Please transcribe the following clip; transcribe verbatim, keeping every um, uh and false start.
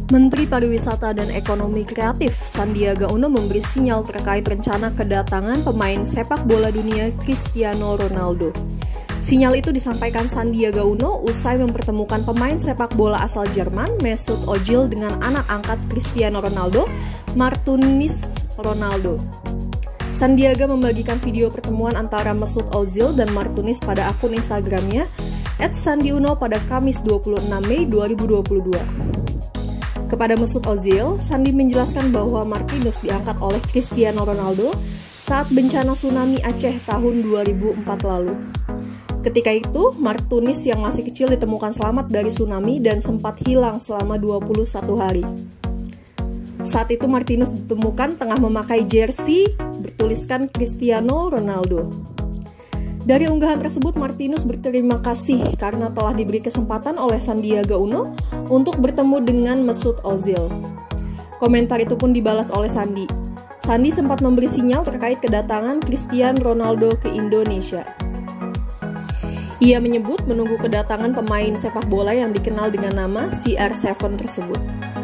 Menteri Pariwisata dan Ekonomi Kreatif Sandiaga Uno memberi sinyal terkait rencana kedatangan pemain sepak bola dunia Cristiano Ronaldo. Sinyal itu disampaikan Sandiaga Uno usai mempertemukan pemain sepak bola asal Jerman Mesut Ozil dengan anak angkat Cristiano Ronaldo, Martinez Ronaldo. Sandiaga membagikan video pertemuan antara Mesut Ozil dan Martinez pada akun Instagramnya et sandiuno pada Kamis dua puluh enam Mei dua ribu dua puluh dua. Kepada Mesut Ozil, Sandi menjelaskan bahwa Martinez diangkat oleh Cristiano Ronaldo saat bencana tsunami Aceh tahun dua ribu empat lalu. Ketika itu, Martinez yang masih kecil ditemukan selamat dari tsunami dan sempat hilang selama dua puluh satu hari. Saat itu Martinez ditemukan tengah memakai jersey bertuliskan Cristiano Ronaldo. Dari unggahan tersebut, Martinez berterima kasih karena telah diberi kesempatan oleh Sandiaga Uno untuk bertemu dengan Mesut Ozil. Komentar itu pun dibalas oleh Sandi. Sandi sempat memberi sinyal terkait kedatangan Cristiano Ronaldo ke Indonesia. Ia menyebut menunggu kedatangan pemain sepak bola yang dikenal dengan nama C R tujuh tersebut.